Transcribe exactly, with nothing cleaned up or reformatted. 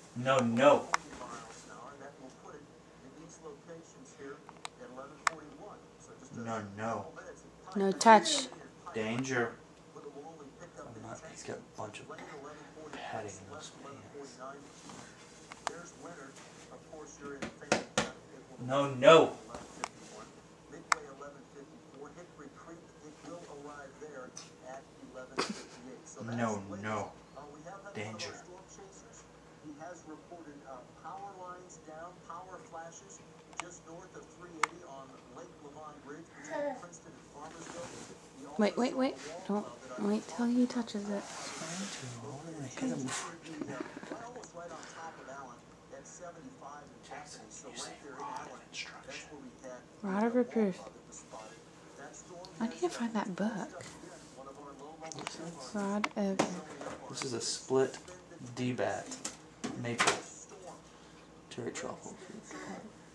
No, no. No, no. No touch. Danger. I'm not, he's got a bunch of padding in those pants. No, no. No, no. Danger. He has reported uh, power lines down, power flashes just north of three eighty on Lake Levon Bridge between Princeton and Farmersville. Wait, wait, wait. Don't wait till he touches it. Hit him. Almost right on top of Allen at seventy-five in Jackson. So right there in Allen, that's where we had Rod of reproof. I need to find that book. Rod of. This is a split D-bat maple terry truffle.